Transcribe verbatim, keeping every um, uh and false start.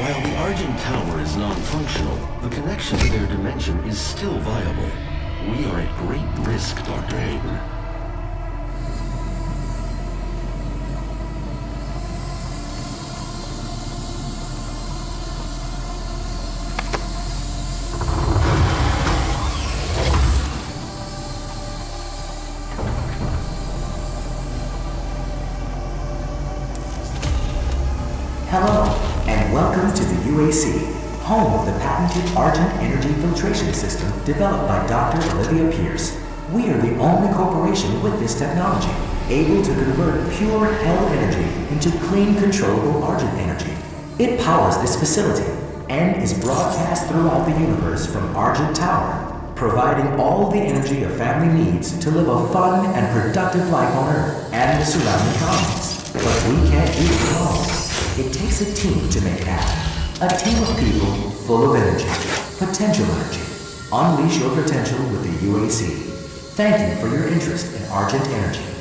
While the Argent Tower is non-functional, the connection to their dimension is still viable. We are at great risk, Doctor Hayden. Hello, and welcome to the U A C, home of the patented Argent Energy Filtration System developed by Doctor Olivia Pierce. We are the only corporation with this technology, able to convert pure hell energy into clean, controllable Argent energy. It powers this facility and is broadcast throughout the universe from Argent Tower, providing all the energy a family needs to live a fun and productive life on Earth and the surrounding colonies. But we can't do it alone. It takes a team to make it happen. A team of people full of energy, potential energy. Unleash your potential with the U A C. Thank you for your interest in Argent Energy.